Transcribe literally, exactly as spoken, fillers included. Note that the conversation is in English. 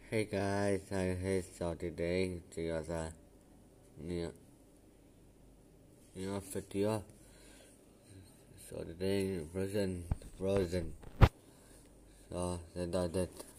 Hey guys, I hate so today because uh, new new video. So today frozen frozen. So they did it.